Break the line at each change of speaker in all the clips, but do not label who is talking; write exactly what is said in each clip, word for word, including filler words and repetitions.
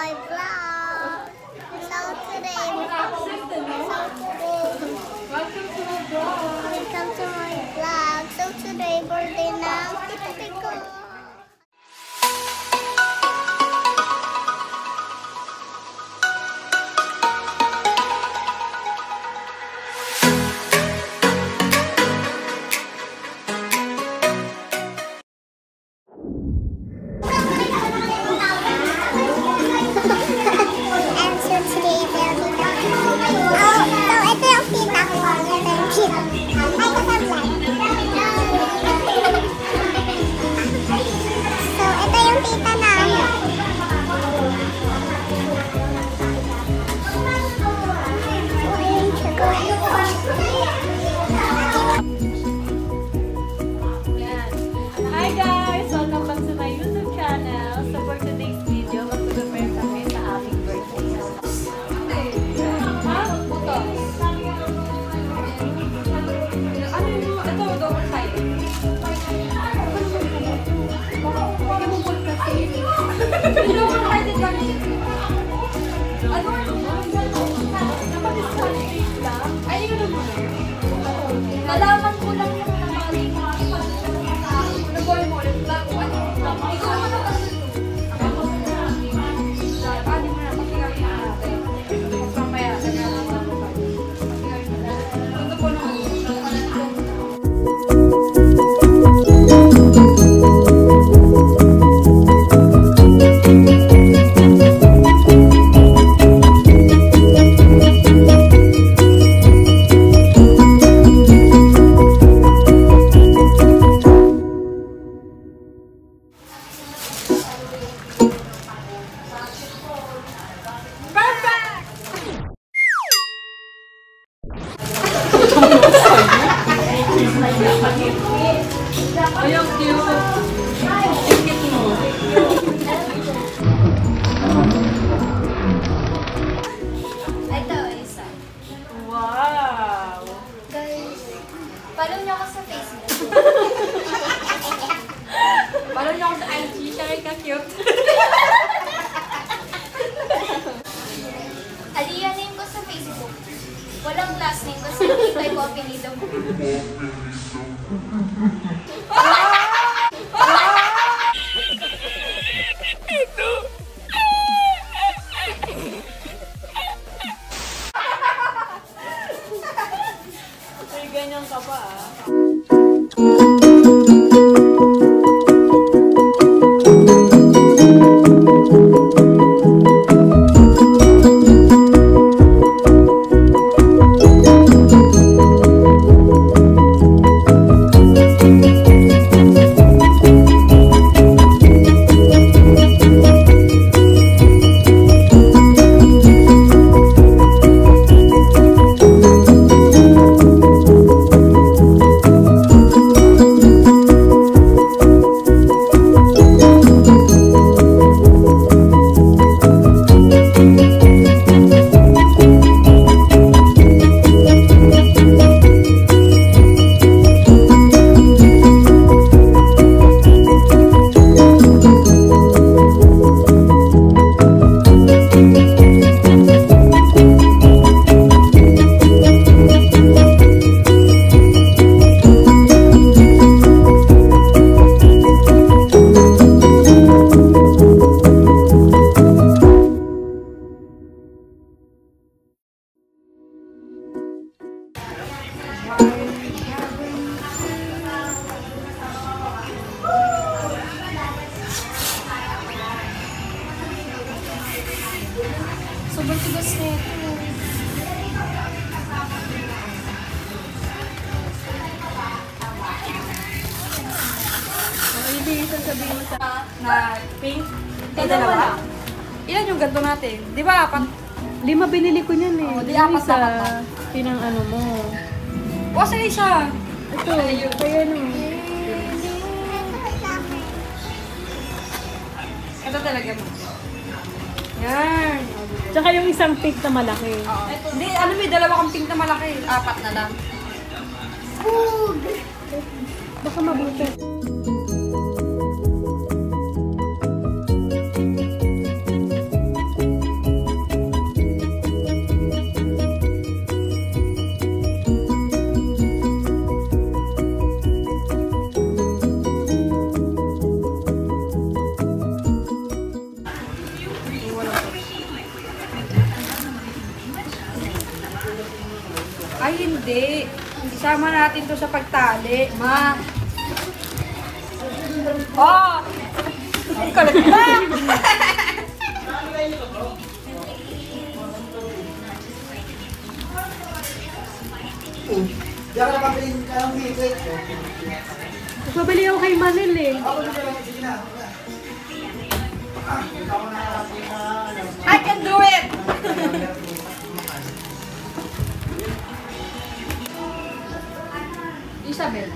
my vlog. So today, so today, welcome to my vlog. Welcome to my vlog. So today, birthday ng tita ko.
Hi guys! Welcome back to my YouTube channel. So for today's video, mag-prepare kami sa aking birthday. Ha? Puto. Ano yung ito? Double side. Hindi mo po kasi. Double sided lang. Ano? Napag-disqualified ka? Ay, hindi ko naman. Nalaman ko lang yung ayong cute. Ikit mo.
Ito, isa.
Wow!
Guys, follow niyo ako sa Facebook.
Follow niyo ako sa I G. Siya ka cute.
Aliyah name ko sa Facebook. Walang last name kasi nakita ko apelido mo.
Ay, ganyan ka pa ah.
Sobrang tigas na ito.
Oh, hindi sasabihin mo sa na pink. Ito dalawa. Ilan yung ganito natin? Di ba? Apat.
Lima binili ko niyan eh.
Oh, di
Yung
apat
isa,
na apat.
pinang ano mo.
O, saan isa?
Ito, kaya ano.
Ito talaga mo. Yan.
Tsaka yung isang pink na malaki.
Oo. Hindi, ano may dalawa kang pink na malaki. Apat na lang.
Baka mabuti.
Hindi. Isama natin to sa pagtali, ma. Oh! Ang kalat ba?
Diyan ka nakapilin ka ng music.
Babali ako kay Manil eh.
I can do it! Isabel.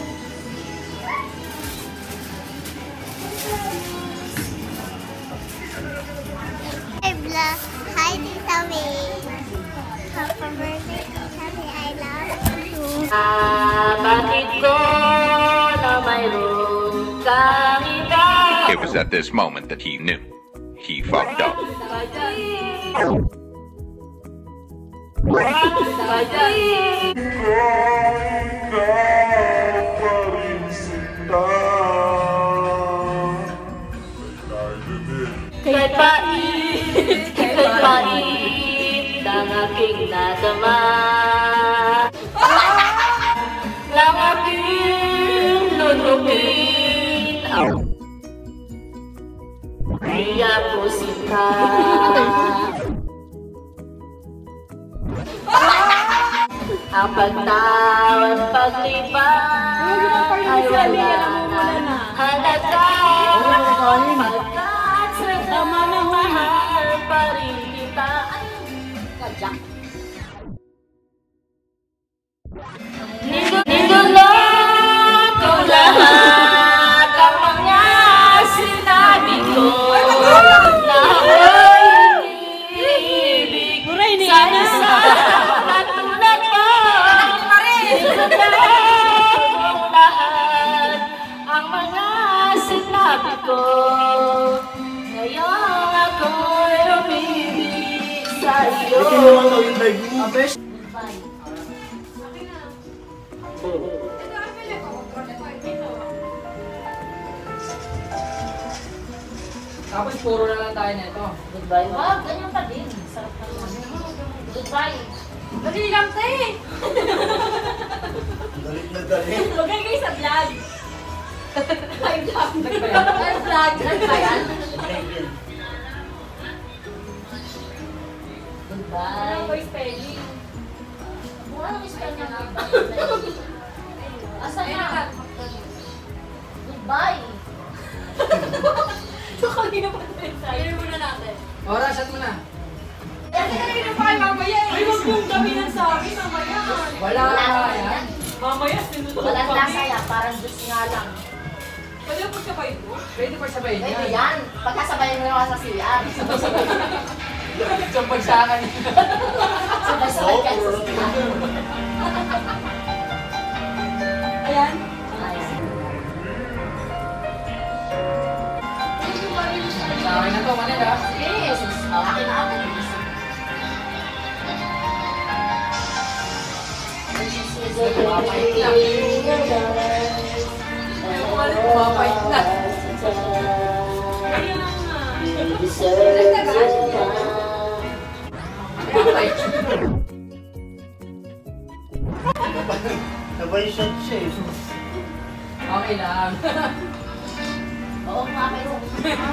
Hi, vlog. Hi, Tita May. Happy birthday, Tita May. I love you.
Bakit ko na mayroon kang iba?
It was at this moment that he knew. He fucked up.
Kahit pait, kahit pait ang aking nadama, ng aking lulubin. Di ako sinta. Ang pagtawad paglipat ay wala na halata. Pagkat sa mahal pa rin kita. Kajak. Nilulot ko lahat ang mga sinabi ko na ako'y iniibig sa isa katulad mo. Nilulot ko lahat ang mga sinabi ko. Ngayon ako'y umibig sa iyo.
Tapos puro na lang tayo nito.
Goodbye. Wag, ganyan pa din. Sarap naman. Goodbye.
Dali lang, te!
Galit na galit.
Lugay kayo sa vlog.
Ay, vlog. Nagbayan.
Ay, vlog. Ano ba yan?
Goodbye.
Ano voice spelling?
Mukha nang spell niya nga. Asa na? Goodbye.
So, kanina pa tayo tayo. Ilan muna natin.
Oras, shot mo na.
Kasi kanina pa kayo mamaya eh. Ay, wag mong gaminan sa akin mamaya.
Wala
Wala
na
na
yan.
yan.
Mamaya, sinunod
Walang
kami.
lasa yan. Parang juice nga lang.
Pwede po siya kayo po?
Pwede pa sabayin
Pwede
yan.
yan. Pagkasabayan mo naman sa C R.
Sampag sa akin.
Sabay-sabay ka sa C R.
Ayan.
Nice.
Sa akin na to, Manila.
Yes. Oh, akin na akin.
Mapait lang. Mapait lang.
Kaya nga.
Mapait.
Sabay shot siya eh.
Okay lang.
Oo, kumakay sa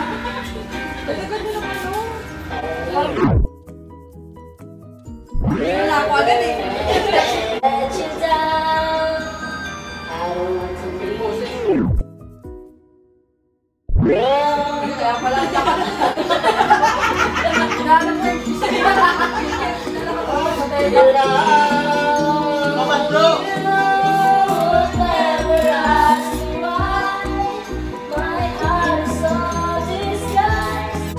Wala ako agad eh.
Let you down. I don't want to leave.
Kaya pala siya ka na. Hinahanap ko yung isa.
Maman bro!
Never ask me why. My heart is so disguised.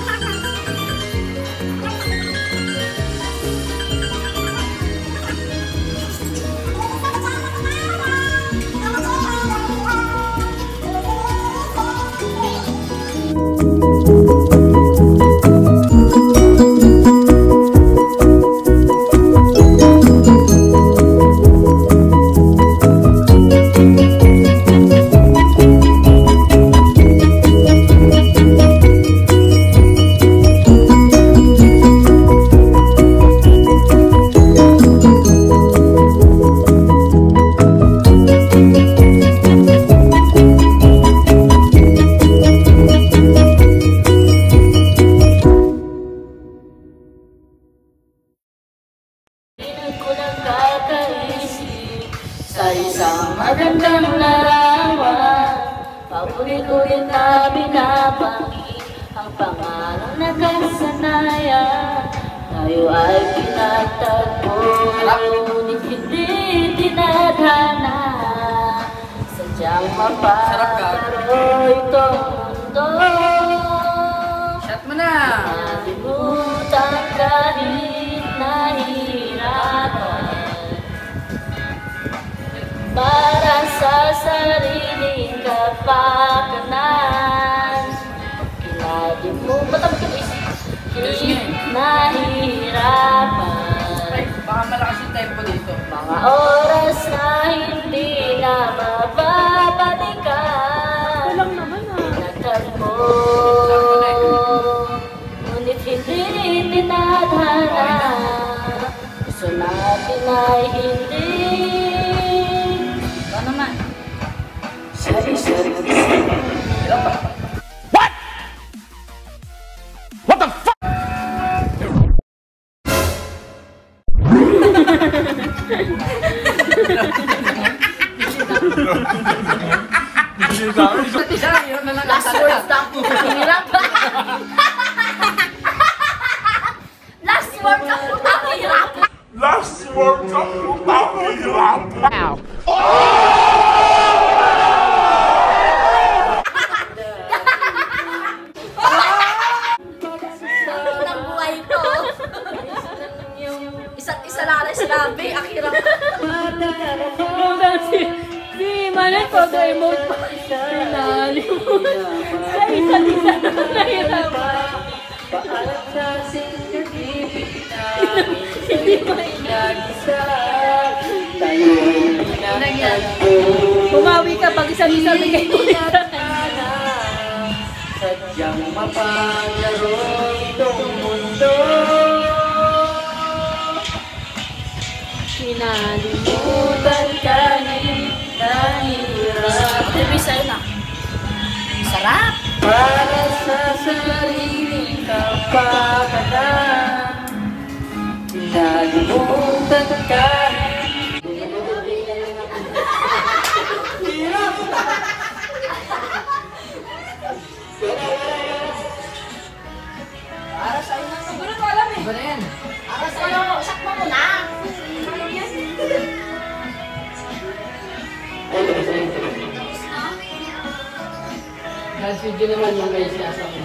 Parang nakasanayan, tayo ay pinagtagpo. Ngunit hindi tinadhana, sadyang mapaparo itong mundo.
Shot mo na!
Nalimutan kahit nahihirapan, para sa sariling kapakanan. Kinalimutan kahit nahihirapan,
Ay, baka malakas yung tempo dito.
mga oras na hindi na mababalikan.
Walang naman ah.
Nagtagpo, ngunit hindi tinadhana. Gusto natin ay hindi. Ikaw naman. Sari-sari.
Last words na ang hirap. Last words na ang hirap.
Last word ka putang hirap.
Ang buhay ko. Isa't isa lang na sinabi. Ang hirap.
Si, si Manay todo emote pa. Pinalimutan. Sa isa't isa na nahirapan. Hindi pa Pumawi ka pag isang-isa bigay ko na.
Sadyang mapalaro itong mundo. Kinalimutan kahit nahihirap,
Sabi sa'yo na. Sarap.
para sa sariling kapakanan. Kinalimutan kahit
Para sa'yo na. Siguro ko alam eh.
Iba na yan.
Para sa'yo. Sakmo mo na.
Last video naman yung guys sinasabi.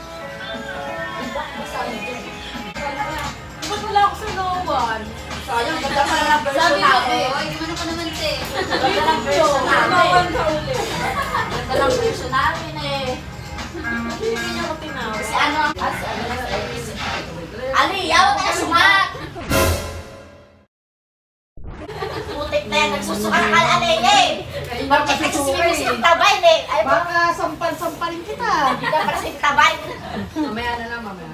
Ba't wala ako sa no one? Sayang, ganda pa na version natin. Sabi ko, gano'n ko naman te. Ganda lang version natin. Ganda lang version natin eh. Hindi niya ako tinawag. Si ano? Ah, si ano? Ali, yawa ka na sumat! Putik na yan, nagsusuka na kalali eh! Bakit nagsusuwi sa tabay eh? Ay,
Baka sampal-sampalin kita.
hindi ka para sa tabay.
Mamaya na lang, mamaya.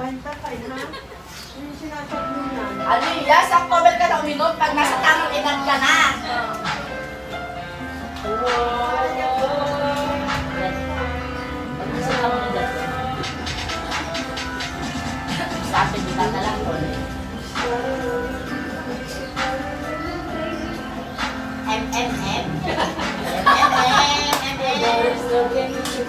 Ali, yes, ang tobel ka na uminom pag nasa tamang edad ka na.
Sabi kita na lang po.
M, M, M. M, M, M, M.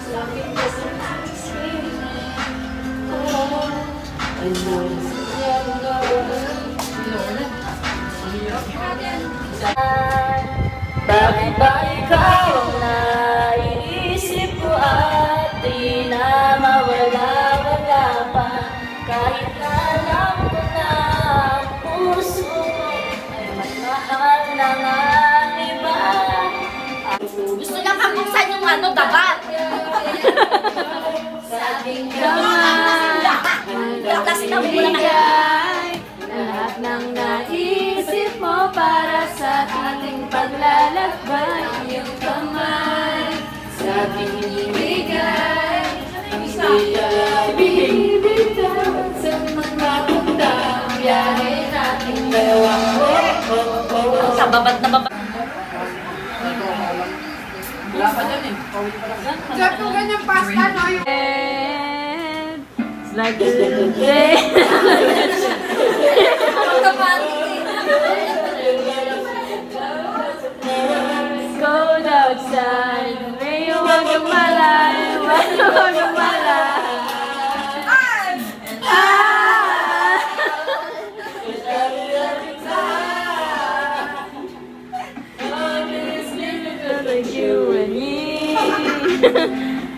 Bakit ba ikaw ang naiisip ko at di na mawala-wala pa? Kahit na alam ko na ang puso ko ay mas mahal na nga iba.
Gusto niya pambuksan yung ano, dabat.
Sabing
Kasi kami mo na kaya.
Lahat ng naisip mo para sa ating paglalakbay. Iyong kamay sa ating ibigay. Hindi bibitaw sa mga puntang biyahe nating dalawa.
Sa babad na babad.
Wala pa dyan eh. Pauwi pa lang.
Sarap yung ganyang pasta, no? It's like the day. Go outside. May huwag yung malay. Huwag yung malay.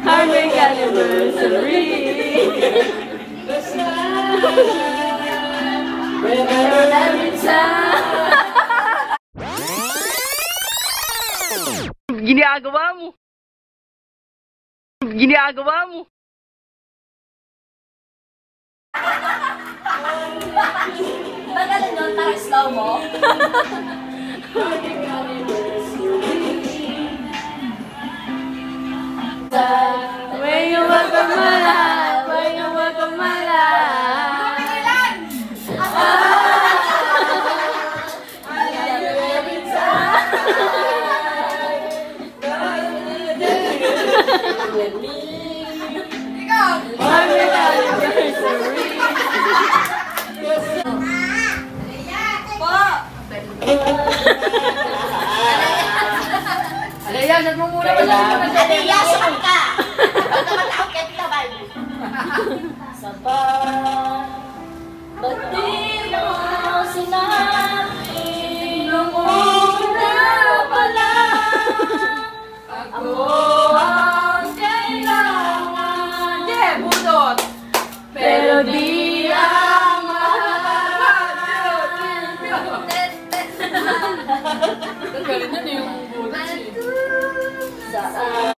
Happy anniversary. Every time. Ginagawa mo. Ginagawa mo.
Magaling nun, parang slow mo.
When you welcome my life, when you welcome my life. Every time. With me. Happy anniversary.
Alaya, saan mo muna ba sa
Alaya, saan ka? Huwag naman ako kaya tabay.
Sapa, ba't di mo sinabi nung una pa lang ako ang kailangan?
Yeah, budot!
Pero di ang
Galing na yung budot.
saan.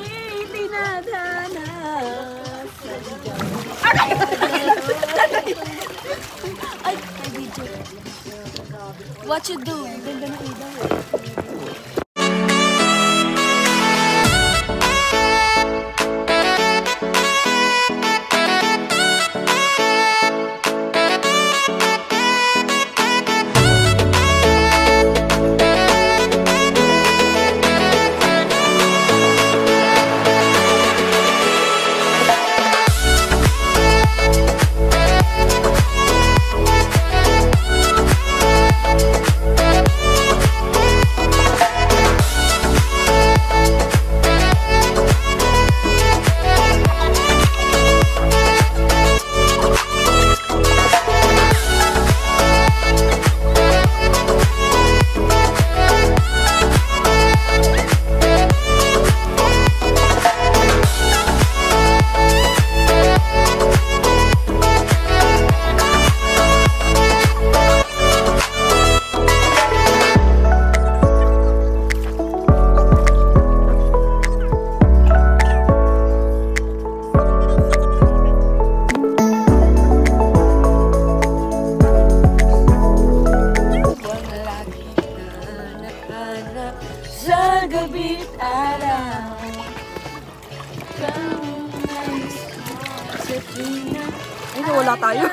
itinadhana. Ay, ay, D J. What you do? Ganda na ilaw. Sa gabi't araw, kami nais sa tuwina.
Ay, wala tayo.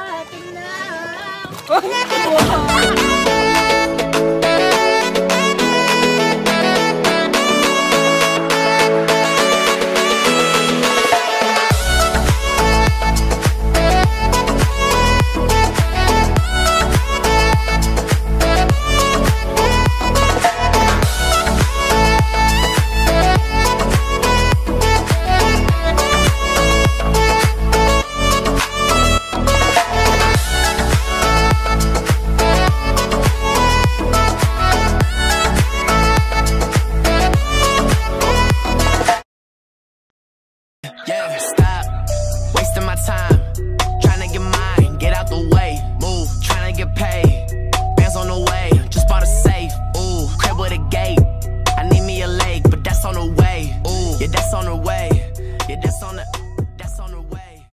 Yeah, stop wasting my time trying to get mine, get out the way, move, trying to get paid, bands on the way, just bought a safe, ooh, crib with a gate, I need me a lake, but that's on the way, ooh, yeah, that's on the way.